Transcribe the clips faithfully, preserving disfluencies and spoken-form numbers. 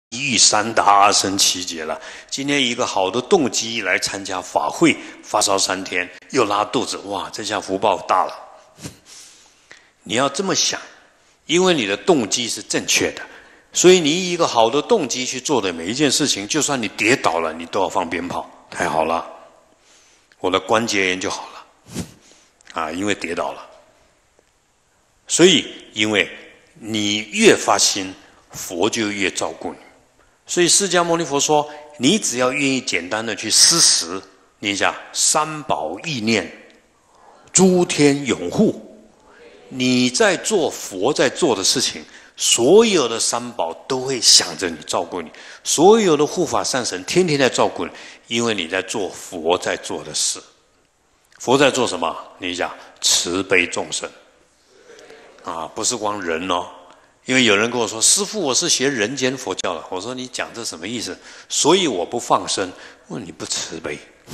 遇三大生奇劫了。今天一个好的动机来参加法会，发烧三天，又拉肚子，哇，这下福报大了。你要这么想，因为你的动机是正确的，所以你以一个好的动机去做的每一件事情，就算你跌倒了，你都要放鞭炮。太好了，我的关节炎就好了，啊，因为跌倒了。所以，因为你越发心，佛就越照顾你。所以释迦牟尼佛说，你只要愿意简单的去施食，念一下三宝意念，诸天拥护，你在做佛在做的事情，所有的三宝都会想着你，照顾你，所有的护法善神天天在照顾你，因为你在做佛在做的事。佛在做什么？念一下慈悲众生啊，不是光人哦。因为有人跟我说，师父，我是学人间佛教的。我说你讲这什么意思？所以我不放生。问你不慈悲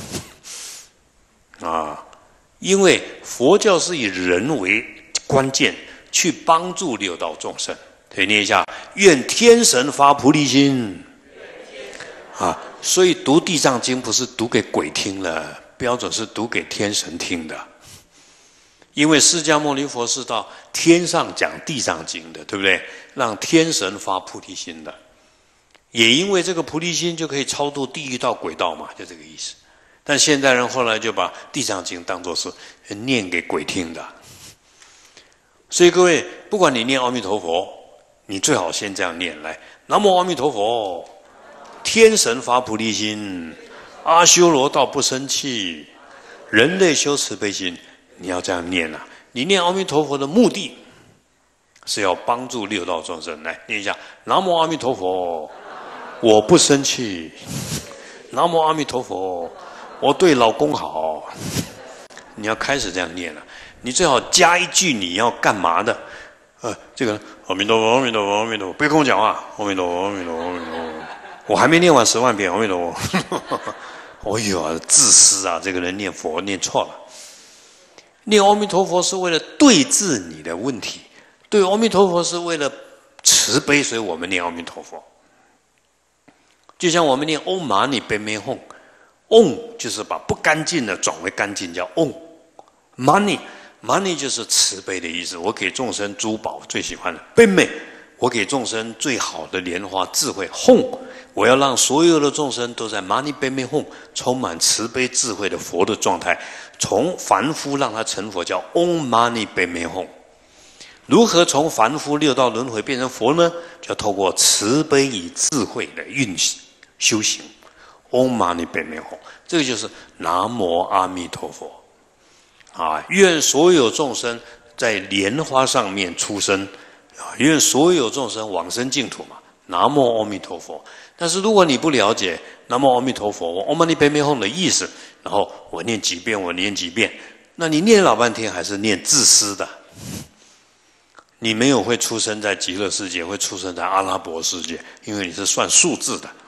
啊？因为佛教是以人为关键，去帮助六道众生。可以念一下：愿天神发菩提心啊！所以读地藏经不是读给鬼听了，标准是读给天神听的。因为释迦牟尼佛是到天上讲地藏经的，对不对？让天神发菩提心的，也因为这个菩提心就可以超度地狱道、鬼道嘛，就这个意思。但现代人后来就把地藏经当作是念给鬼听的。所以各位，不管你念阿弥陀佛，你最好先这样念来：南无阿弥陀佛，天神发菩提心，阿修罗道不生气，人类修慈悲心。你要这样念啊！你念阿弥陀佛的目的是要帮助六道众生。来念一下：南无阿弥陀佛，我不生气；南无阿弥陀佛，我对老公好。你要开始这样念了，你最好加一句你要干嘛的。呃，这个阿弥陀佛，阿弥陀佛，阿弥陀佛，别跟我讲话。阿弥陀佛，阿弥陀佛，阿弥陀佛。我还没念完十万遍阿弥陀佛。哎呦，自私啊！这个人念佛念错了。念阿弥陀佛是为了对治你的问题，对阿弥陀佛是为了慈悲，所以我们念阿弥陀佛。就像我们念唵嘛呢呗咪吽，唵就是把不干净的转为干净，叫唵。嘛呢嘛呢就是慈悲的意思，我给众生珠宝最喜欢的，呗咪我给众生最好的莲花智慧，吽我要让所有的众生都在嘛呢呗咪吽充满慈悲智慧的佛的状态，从凡夫让他成佛，叫唵嘛呢呗咪吽。如何从凡夫六道轮回变成佛呢？就透过慈悲与智慧的运行修行，唵嘛呢呗咪吽，这个就是南无阿弥陀佛啊！愿所有众生在莲花上面出生啊！愿所有众生往生净土嘛！南无阿弥陀佛。但是如果你不了解南无阿弥陀佛，唵嘛呢呗咪吽的意思，然后我念几遍，我念几遍，那你念老半天还是念自私的。你没有会出生在极乐世界，会出生在阿拉伯世界，因为你是算数字的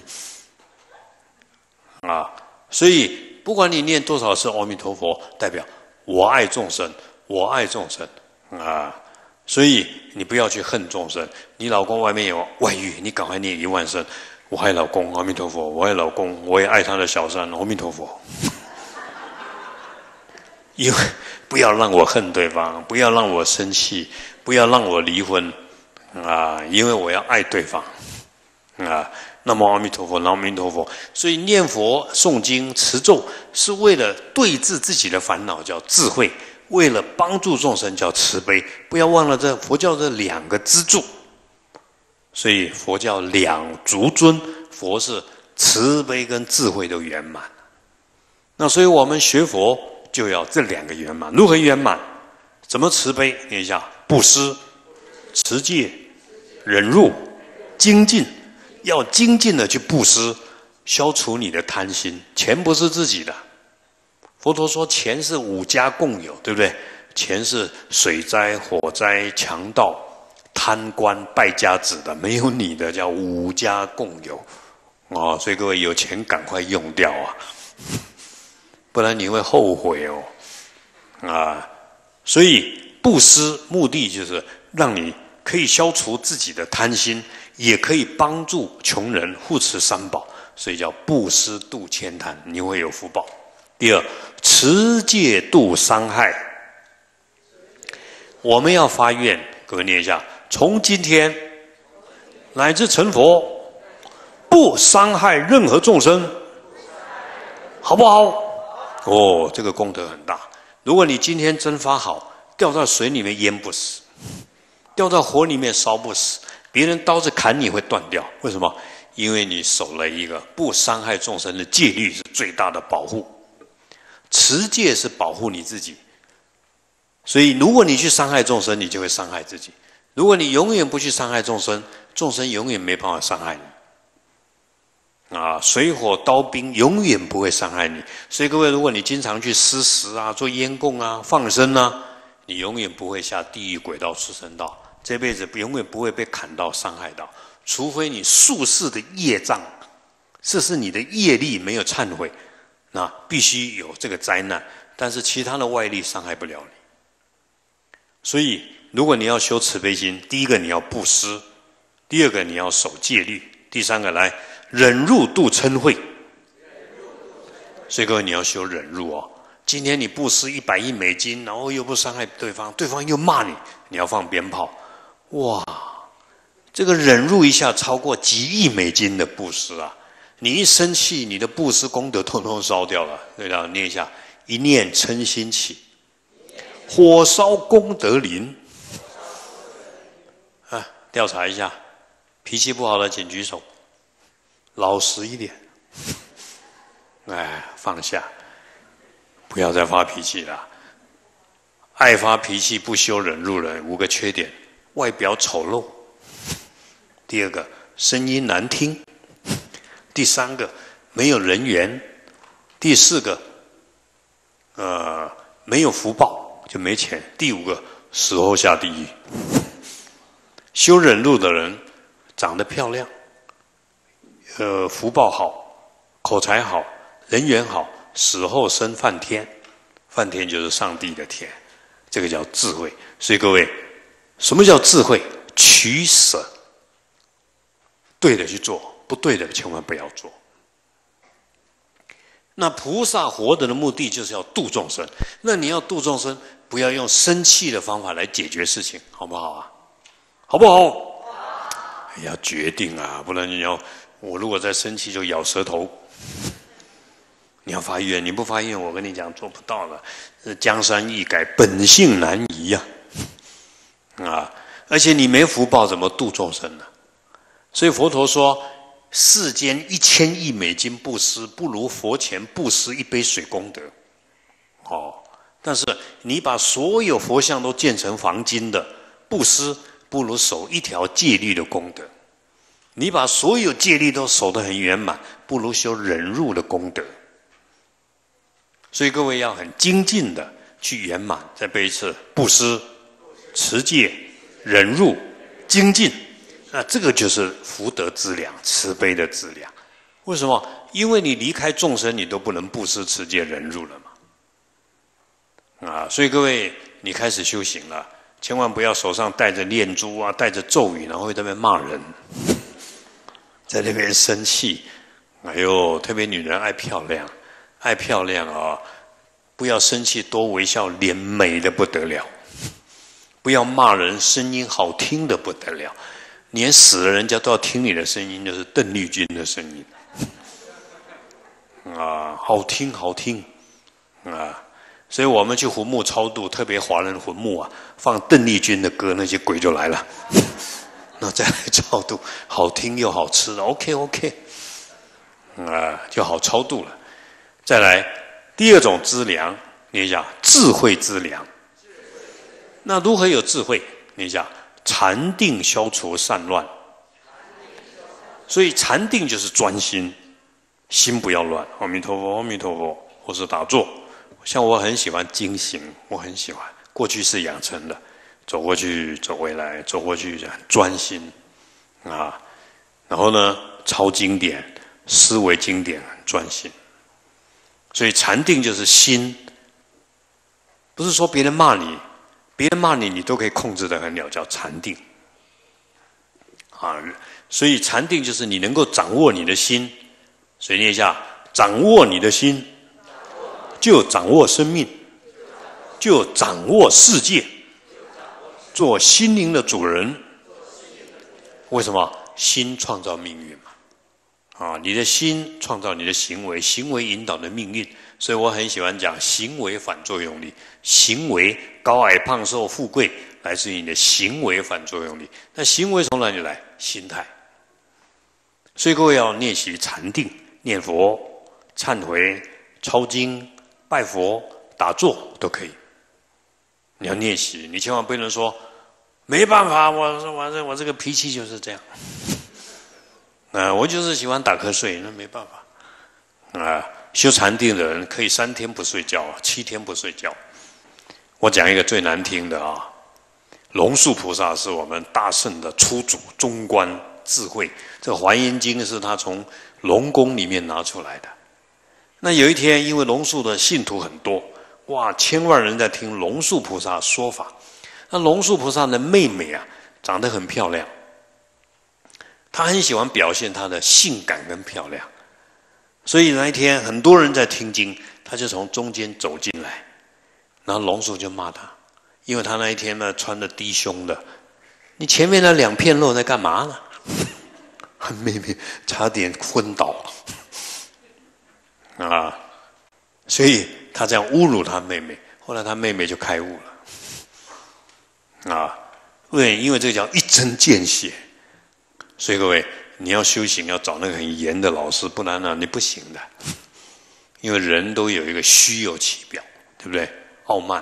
啊。所以不管你念多少次阿弥陀佛，代表我爱众生，我爱众生啊。所以你不要去恨众生。你老公外面有外遇，你赶快念一万声：我爱老公，阿弥陀佛；我爱老公，我也爱他的小三，阿弥陀佛。因为不要让我恨对方，不要让我生气，不要让我离婚啊！因为我要爱对方啊。南无阿弥陀佛，南无阿弥陀佛。所以念佛、诵经、持咒，是为了对治自己的烦恼，叫智慧。为了帮助众生叫慈悲，不要忘了这佛教这两个支柱。所以佛教两足尊，佛是慈悲跟智慧都圆满。那所以我们学佛就要这两个圆满。如何圆满？怎么慈悲？念一下：布施、持戒、忍辱、精进。要精进的去布施，消除你的贪心。钱不是自己的。佛陀说钱是五家共有，对不对？钱是水灾、火灾、强盗、贪官、败家子的，没有你的，叫五家共有。哦，所以各位有钱赶快用掉啊，不然你会后悔哦。啊，所以布施目的就是让你可以消除自己的贪心， 也可以帮助穷人，护持三宝，所以叫布施度千贪，你会有福报。第二，持戒度伤害，我们要发愿，各位念一下：从今天乃至成佛，不伤害任何众生，好不好？哦，这个功德很大。如果你今天真发好，掉到水里面淹不死，掉到火里面烧不死，别人刀子砍你会断掉。为什么？因为你守了一个不伤害众生的戒律，是最大的保护。持戒是保护你自己，所以如果你去伤害众生，你就会伤害自己。如果你永远不去伤害众生，众生永远没办法伤害你。啊，水火刀兵永远不会伤害你。所以各位，如果你经常去施食啊、做烟供啊、放生啊，你永远不会下地狱、鬼道、畜生道，这辈子永远不会被砍到、伤害到，除非你宿世的业障，这是你的业力没有忏悔，那必须有这个灾难。但是其他的外力伤害不了你。所以，如果你要修慈悲心，第一个你要布施，第二个你要守戒律，第三个来忍辱度嗔恚。所以各位，你要修忍辱哦。今天你布施一百亿美金，然后又不伤害对方，对方又骂你，你要放鞭炮，哇！这个忍辱一下超过几亿美金的布施啊！你一生气，你的布施功德统统烧掉了。对了，念一下：一念嗔心起，火烧功德林。啊，调查一下，脾气不好的请举手，老实一点。哎，放下。不要再发脾气了。爱发脾气不修忍辱人，五个缺点：外表丑陋；第二个，声音难听；第三个，没有人缘；第四个，呃，没有福报就没钱；第五个，死后下地狱。修忍辱的人长得漂亮，呃，福报好，口才好，人缘好。死后升梵天，梵天就是上帝的天，这个叫智慧。所以各位，什么叫智慧？取舍，对的去做，不对的千万不要做。那菩萨活着的目的就是要度众生，那你要度众生，不要用生气的方法来解决事情，好不好啊？好不好？要决定啊，不然你要我如果再生气就咬舌头。你要发愿，你不发愿，我跟你讲做不到了。江山易改，本性难移呀、啊！啊，而且你没福报，怎么度众生呢？所以佛陀说，世间一千亿美金布施，不如佛前布施一杯水功德。哦，但是你把所有佛像都建成黄金的布施，不如守一条戒律的功德。你把所有戒律都守得很圆满，不如修忍辱的功德。所以各位要很精进的去圆满，再背一次：布施、持戒、忍辱、精进。那这个就是福德资粮、慈悲的资粮。为什么？因为你离开众生，你都不能布施、持戒、忍辱了嘛。啊，所以各位，你开始修行了，千万不要手上带着念珠啊，带着咒语，然后在那边骂人，在那边生气。哎呦，特别女人爱漂亮。爱漂亮啊、哦，不要生气，多微笑，脸美的不得了。不要骂人，声音好听的不得了，连死了人家都要听你的声音，就是邓丽君的声音。啊，好听好听啊！所以我们去坟墓超度，特别华人坟墓啊，放邓丽君的歌，那些鬼就来了。那再来超度，好听又好吃的 ，OK OK， 啊，就好超度了。再来第二种资粮，你讲智慧资粮。那如何有智慧？你讲禅定消除散乱。所以禅定就是专心，心不要乱。阿弥陀佛，阿弥陀佛，或是打坐。像我很喜欢经行，我很喜欢，过去是养成的，走过去，走回来，走过去，很专心啊。然后呢，抄经典，思维经典，很专心。所以禅定就是心，不是说别人骂你，别人骂你，你都可以控制得很了，叫禅定。啊， 所以禅定就是你能够掌握你的心。所以念一下：掌握你的心，就掌握生命，就掌握世界，做心灵的主人。为什么？心创造命运嘛。啊，你的心创造你的行为，行为引导的命运。所以我很喜欢讲行为反作用力。行为高矮胖瘦富贵，来自于你的行为反作用力。那行为从哪里来？心态。所以各位要练习禅定、念佛、忏悔、抄经、拜佛、打坐都可以。你要练习，你千万不能说没办法，我我这我这个脾气就是这样。啊，我就是喜欢打瞌睡，那没办法。啊，修禅定的人可以三天不睡觉，七天不睡觉。我讲一个最难听的啊，龙树菩萨是我们大圣的初祖中观智慧，这《华严经》是他从龙宫里面拿出来的。那有一天，因为龙树的信徒很多，哇，千万人在听龙树菩萨说法。那龙树菩萨的妹妹啊，长得很漂亮。他很喜欢表现他的性感跟漂亮，所以那一天很多人在听经，他就从中间走进来，然后龙树就骂他，因为他那一天呢穿的低胸的，你前面那两片肉在干嘛呢？妹妹差点昏倒啊！所以他这样侮辱他妹妹，后来他妹妹就开悟了啊！为因为这个叫一针见血。所以各位，你要修行要找那个很严的老师，不然呢你不行的。因为人都有一个虚有其表，对不对？傲慢。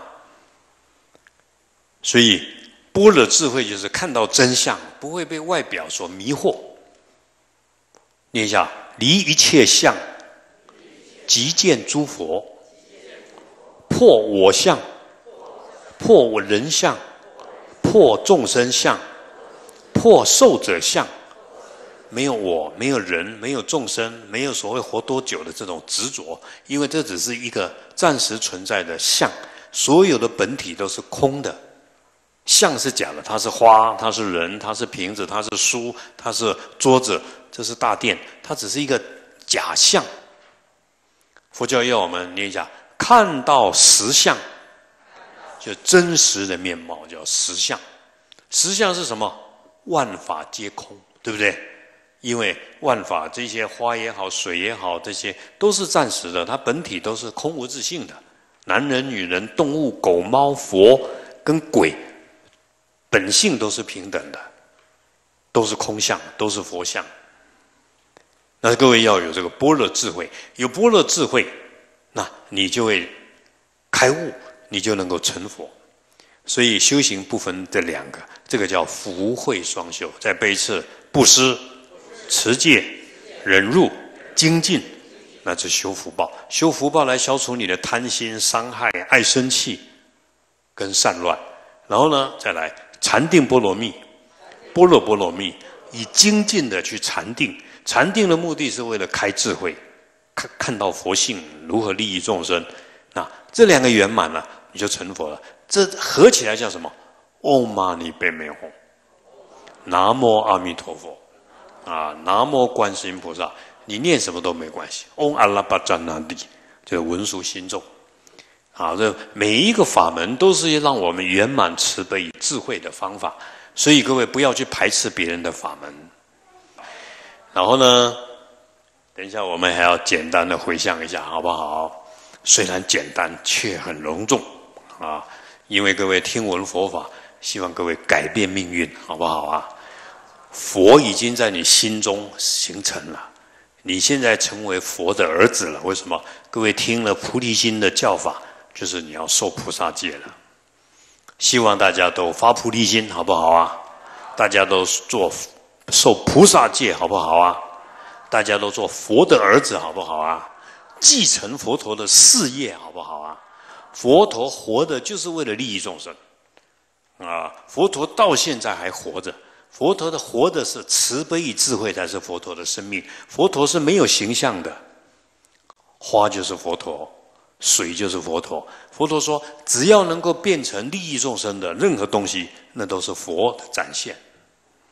所以般若智慧就是看到真相，不会被外表所迷惑。念一下：离一切相，即见诸佛；破我相，破我人相，破众生相，破寿者相。没有我，没有人，没有众生，没有所谓活多久的这种执着，因为这只是一个暂时存在的相，所有的本体都是空的。相是假的，它是花，它是人，它是瓶子，它是书，它是桌子，这是大殿，它只是一个假象。佛教要我们念一下：看到实相，就真实的面貌，叫实相。实相是什么？万法皆空，对不对？因为万法这些花也好，水也好，这些都是暂时的，它本体都是空无自性的。男人、女人、动物、狗、猫、佛跟鬼，本性都是平等的，都是空相，都是佛相。那各位要有这个般若智慧，有般若智慧，那你就会开悟，你就能够成佛。所以修行不分这两个，这个叫福慧双修。再背一次：布施、持戒、忍辱、精进，那是修福报。修福报来消除你的贪心、伤害、爱生气跟散乱。然后呢，再来禅定波罗蜜，般若波罗蜜，以精进的去禅定。禅定的目的是为了开智慧，看看到佛性如何利益众生。那这两个圆满了，你就成佛了。这合起来叫什么？唵嘛呢叭咪吽，南无阿弥陀佛。啊，南无观世音菩萨，你念什么都没关系。嗡阿拉巴扎那帝，就是文殊心咒。啊，这每一个法门都是让我们圆满慈悲与智慧的方法，所以各位不要去排斥别人的法门。然后呢，等一下我们还要简单的回向一下，好不好？虽然简单，却很隆重啊！因为各位听闻佛法，希望各位改变命运，好不好啊？佛已经在你心中形成了，你现在成为佛的儿子了。为什么？各位听了菩提心的教法，就是你要受菩萨戒了。希望大家都发菩提心，好不好啊？大家都做受菩萨戒，好不好啊？大家都做佛的儿子，好不好啊？继承佛陀的事业，好不好啊？佛陀活的就是为了利益众生啊！佛陀到现在还活着。佛陀的活的是慈悲与智慧，才是佛陀的生命。佛陀是没有形象的，花就是佛陀，水就是佛陀。佛陀说，只要能够变成利益众生的任何东西，那都是佛的展现。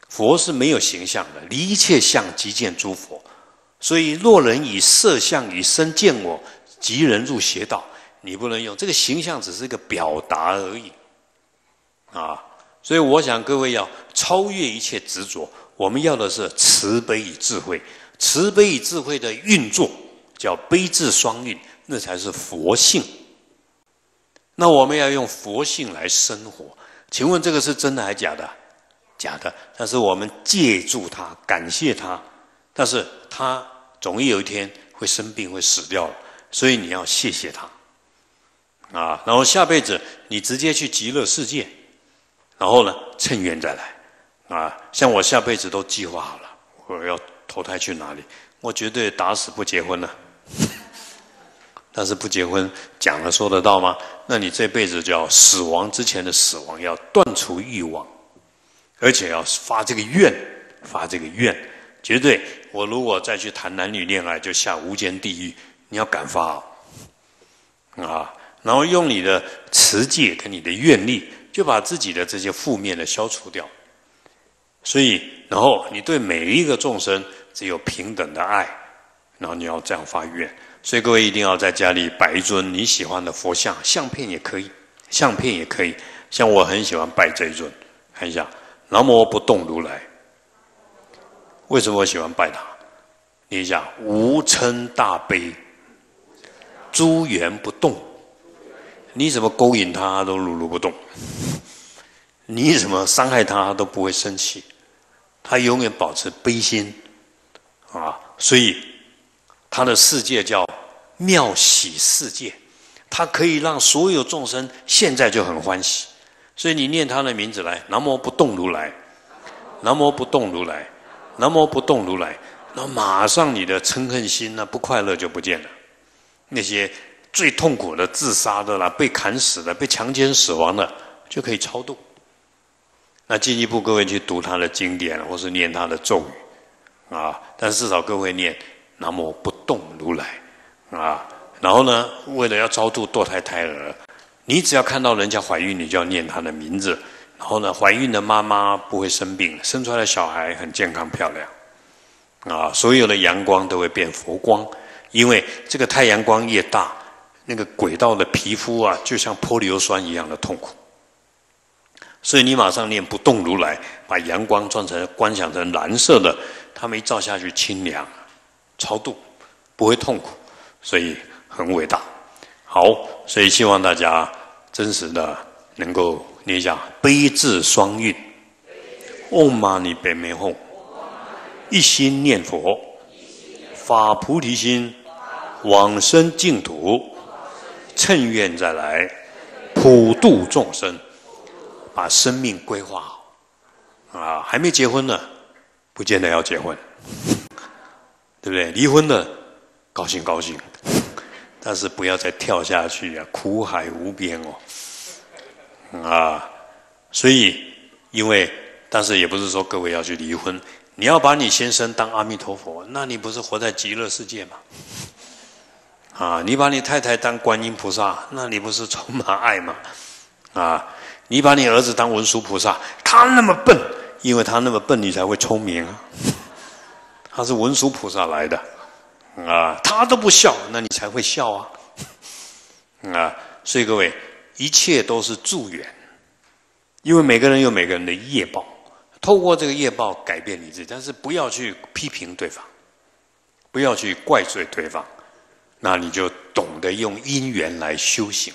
佛是没有形象的，离一切相即见诸佛。所以若人以色相以身见我，即人入邪道。你不能用这个形象，只是一个表达而已啊。所以我想各位要超越一切执着，我们要的是慈悲与智慧。慈悲与智慧的运作叫悲智双运，那才是佛性。那我们要用佛性来生活，请问这个是真的还是假的？假的。但是我们借助它，感谢它，但是它总有一天会生病，会死掉了，所以你要谢谢它啊。然后下辈子你直接去极乐世界，然后呢趁愿再来啊。像我下辈子都计划好了，我要投胎去哪里？我绝对打死不结婚了。但是不结婚讲了说得到吗？那你这辈子就要死亡之前的死亡，要断除欲望，而且要发这个愿，发这个愿，绝对我如果再去谈男女恋爱，就下无间地狱。你要敢发啊！然后用你的持戒跟你的愿力，就把自己的这些负面的消除掉。所以，然后你对每一个众生只有平等的爱，然后你要这样发愿。所以各位一定要在家里摆一尊你喜欢的佛像，相片也可以，相片也可以。像我很喜欢拜这一尊，看一下，南无不动如来。为什么我喜欢拜它？念一下，无嗔大悲，诸缘不动。你怎么勾引他，他都如如不动；你怎么伤害他，他都不会生气。他永远保持悲心啊！所以他的世界叫妙喜世界，他可以让所有众生现在就很欢喜。所以你念他的名字来，南无不动如来，南无不动如来，南无不动如来，那马上你的嗔恨心呢，不快乐就不见了。那些最痛苦的、自杀的啦、被砍死的、被强奸死亡的，就可以超度。那进一步各位去读他的经典，或是念他的咒语啊，但至少各位念南无不动如来啊。然后呢，为了要超度堕胎胎儿，你只要看到人家怀孕，你就要念他的名字。然后呢，怀孕的妈妈不会生病，生出来的小孩很健康漂亮啊。所有的阳光都会变佛光，因为这个太阳光越大，那个轨道的皮肤啊，就像泼硫酸一样的痛苦。所以你马上念不动如来，把阳光转成观想成蓝色的，他们一照下去清凉，超度不会痛苦，所以很伟大。好，所以希望大家真实的能够念一下悲智双运，唵嘛呢叭咪吽，一心念佛，发菩提心，往生净土，趁愿再来，普度众生。把生命规划好啊！还没结婚呢，不见得要结婚，对不对？离婚的高兴高兴，但是不要再跳下去啊，苦海无边哦！啊，所以因为，但是也不是说各位要去离婚，你要把你先生当阿弥陀佛，那你不是活在极乐世界吗？啊，你把你太太当观音菩萨，那你不是充满爱吗？啊！你把你儿子当文殊菩萨，他那么笨，因为他那么笨，你才会聪明啊。他是文殊菩萨来的啊，他都不笑，那你才会笑啊。啊，所以各位，一切都是助缘，因为每个人有每个人的业报，透过这个业报改变你自己，但是不要去批评对方，不要去怪罪对方，那你就懂得用因缘来修行。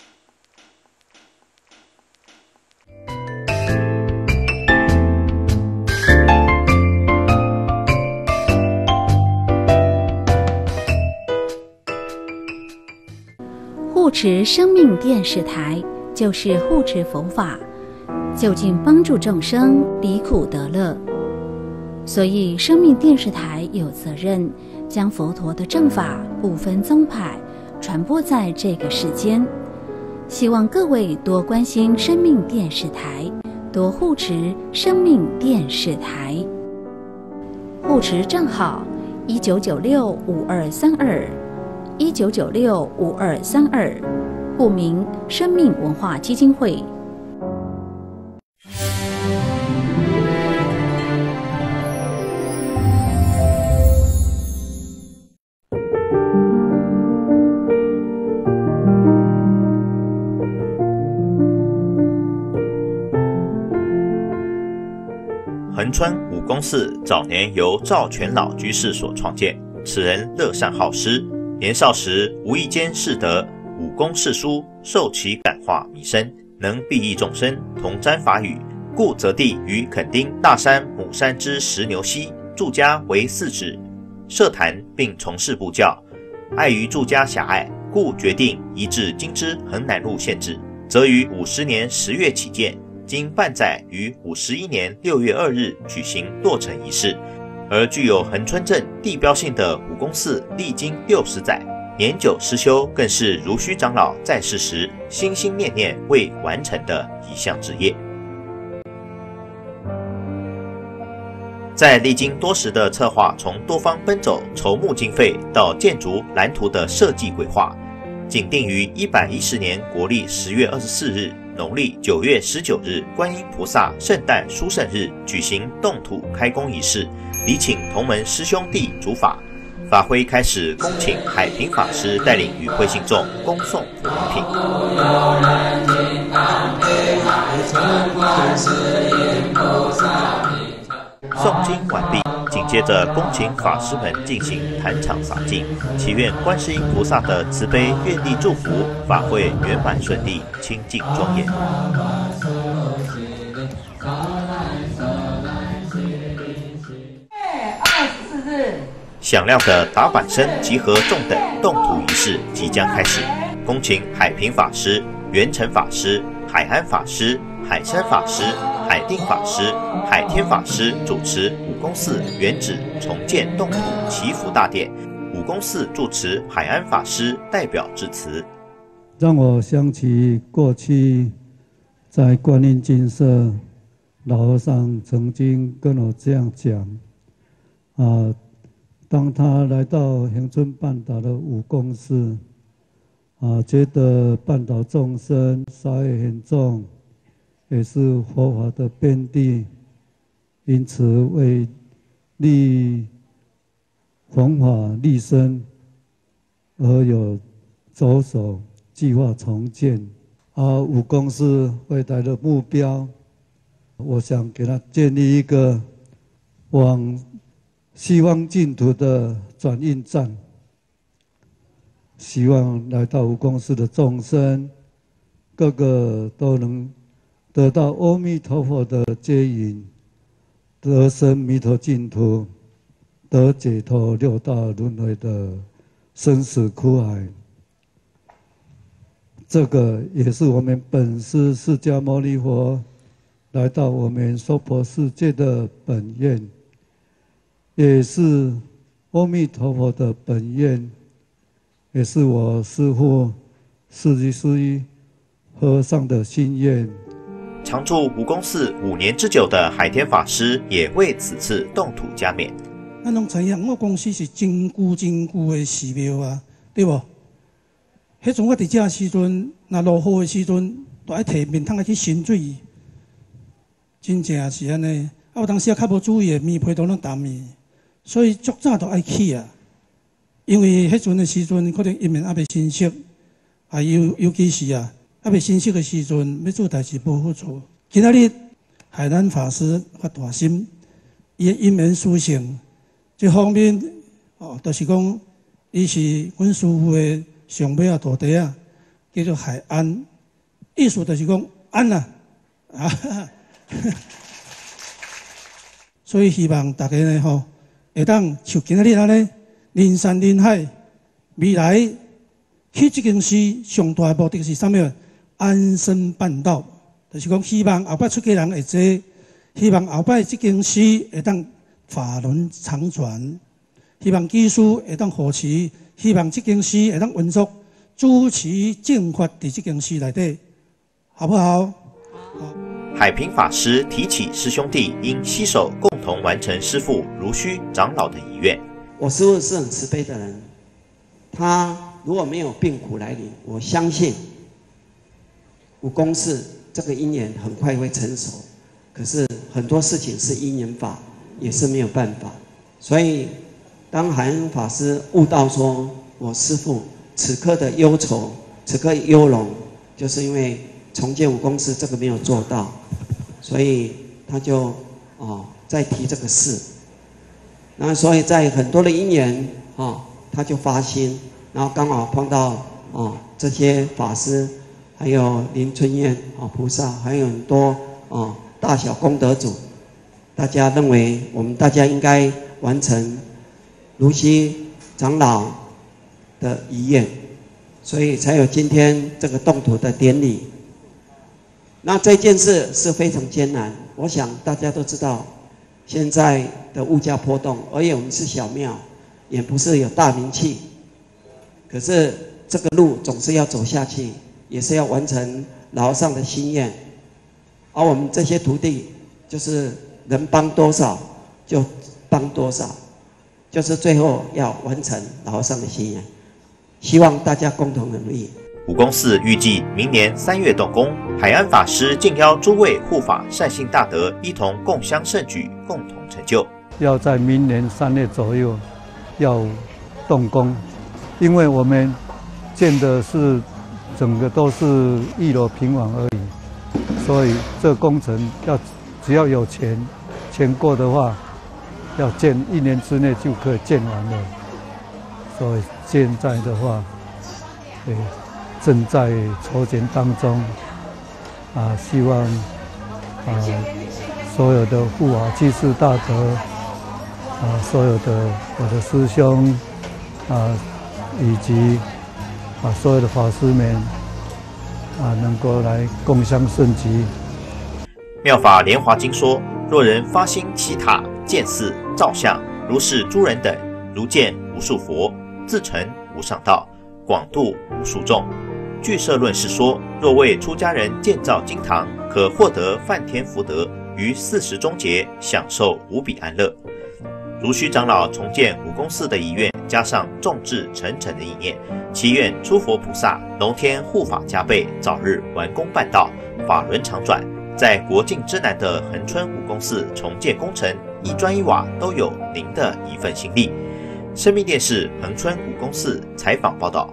护持生命电视台就是护持佛法，就近帮助众生离苦得乐。所以生命电视台有责任将佛陀的正法不分宗派传播在这个世间。希望各位多关心生命电视台，多护持生命电视台。护持账号一九九六五二三二。一九九六五二三二，户名生命文化基金会。 恒春武公寺早年由赵全老居士所创建，此人乐善好施，年少时无意间识得武功世书，受其感化弥深，能裨益众生，同沾法语，故择地于垦丁大山母山之石牛溪，住家为四指，设坛并从事布教。碍于住家狭隘，故决定移至今之衡南路县治，则于五十年十月起建，经办载于五十一年六月二日举行落成仪式。而具有恒春镇地标性的武公寺，历经六十载，年久失修，更是如虚长老在世时心心念念未完成的一项之业。在历经多时的策划，从多方奔走筹募经费到建筑蓝图的设计规划，仅定于一百一十年国历十月二十四日、农历九月十九日观音菩萨圣诞殊胜日举行动土开工仪式，礼请同门师兄弟主法。法会开始，恭请海平法师带领与会信众恭送普通品。诵经完毕，紧接着恭请法师们进行坛场洒净，祈愿观世音菩萨的慈悲愿力祝福，法会圆满顺利，清净庄严。响亮的打板声集合众等，动土仪式即将开始。恭请海平法师、圆成法师、海安法师、海山法师、海定法师、海天法师主持武公寺原址重建动土祈福大典。武公寺住持海安法师代表致辞， 让我想起过去在观音精舍，老和尚曾经跟我这样讲啊。当他来到恒春半岛的武公寺，啊，觉得半岛众生杀业很重，也是佛法的遍地，因此为利弘法利生而有着手计划重建。啊，武公寺未来的目标，我想给他建立一个往西方净土的转运站，希望来到武公寺的众生，个个都能得到阿弥陀佛的接引，得生弥陀净土，得解脱六道轮回的生死苦海。这个也是我们本师释迦牟尼佛来到我们娑婆世界的本愿，也是阿弥陀佛的本愿，也是我师父释迦牟尼和尚的心愿。 常住武公寺五年之久的海天法师也为此次动土加冕。 咱拢知影，我公司是真久真久的寺庙啊，对无？迄阵我伫遮时阵，若落雨的时阵，都爱摕面桶去浸水，真正是安尼。啊，有当时啊较无注意，面皮都拢澹去。所以足早就爱去啊，因为迄阵的时阵可能因为还未成熟，啊尤尤其是啊还未成熟的时阵，要做代志无好做。今仔日海南法师发大心，伊的因缘殊胜，这方面哦，就是讲，伊是阮师父的上尾啊徒弟啊，叫做海安，意思就是讲安啊，啊，所以希望大家呢吼。会当像今仔日安尼，人山人海，未来去这间寺上大的目的是啥物？安身办道，就是讲希望后摆出家人会多，希望后摆这间寺会当法轮常传，希望技术会当护持，希望这间寺会当运作主持正法伫这间寺内底，好不好？好。 海平法师提起师兄弟应携手共同完成师父如虚长老的遗愿。 我师父是很慈悲的人，他如果没有病苦来临，我相信武公寺这个因缘很快会成熟。可是很多事情是因缘法，也是没有办法。所以当海恩法师悟到说，我师父此刻的忧愁，此刻忧容，就是因为重建武公寺这个没有做到，所以他就哦在提这个事。那所以在很多的因缘啊，他就发心，然后刚好碰到啊这些法师，还有林春燕啊菩萨，还有很多啊大小功德主，大家认为我们大家应该完成如溪长老的遗愿，所以才有今天这个动土的典礼。那这件事是非常艰难，我想大家都知道，现在的物价波动，而且我们是小庙，也不是有大名气，可是这个路总是要走下去，也是要完成老和尚的心愿。而我们这些徒弟，就是能帮多少就帮多少，就是最后要完成老和尚的心愿。希望大家共同努力。 武公寺预计明年三月动工，海安法师敬邀诸位护法善信大德一同共襄盛举，共同成就。 要在明年三月左右要动工，因为我们建的是整个都是一楼平房而已，所以这工程要只要有钱，钱过的话，要建一年之内就可以建完了。所以现在的话，对。正在筹钱当中，啊，希望啊所有的护法居士大德，啊所有的我的师兄，啊以及啊所有的法师们，啊能够来共襄盛举。 妙法莲华经说：若人发心祈塔、建寺、造像，如是诸人等，如见无数佛，自成无上道，广度无数众。俱舍论是说，若为出家人建造经堂，可获得梵天福德，于四时终结，享受无比安乐。如虚长老重建武公寺的遗愿，加上众志成城的意念，祈愿诸佛菩萨龙天护法加倍，早日完工办道，法轮常转。在国境之南的恒春武公寺重建工程，一砖一瓦都有您的一份心力。生命电视恒春武公寺采访报道。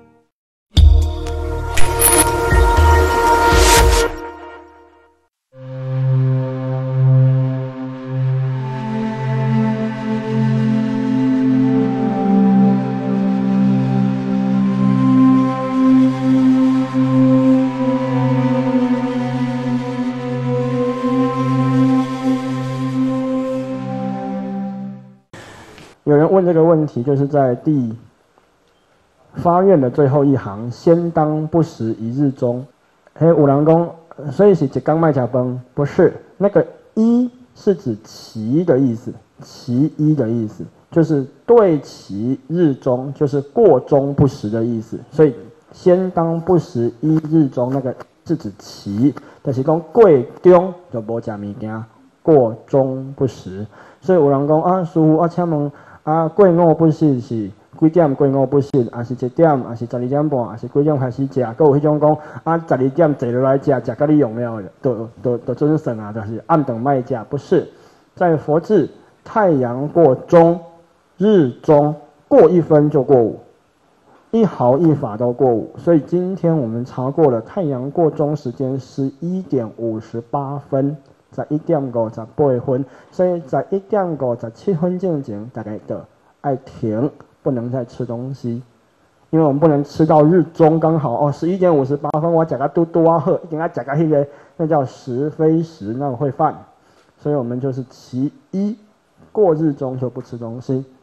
有人问这个问题，就是在第发愿的最后一行，先当不食一日中。嘿，有人讲，所以是一天卖吃饭，不是，那个一是指其的意思，其一的意思，就是对其日中，就是过中不食的意思。所以先当不食一日中，那个是指其，就是讲过中就无吃物件，过中不食。所以有人讲啊，师父啊，请问。啊，过午不食是几点过午不食？还是一点？还是十二点半？还是几点开始食？还有迄种讲啊，十二点坐落来食，食到你用了，都都都准算啊，就是暗顿卖食，不是。在佛制，太阳过中，日中过一分就过午，一毫一法都过午。所以今天我们查过了，太阳过中时间十一点五十八分。在一点五十八分，所以在一点五十七分之前，大概就爱停，不能再吃东西，因为我们不能吃到日中刚好哦，十一点五十八分我吃个嘟嘟啊喝，一定要吃个迄个，那叫时非时，那会犯，所以我们就是其一，过日中就不吃东西。